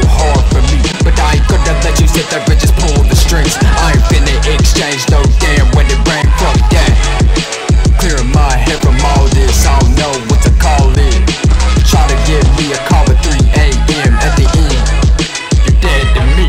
hard for me, but I ain't gonna let you sit there and just pull the strings. I ain't finna exchange no damn when it rain, fuck that. Clearing my head from all this, I don't know what to call it. Try to give me a call at 3 a.m. at the end, you're dead to me.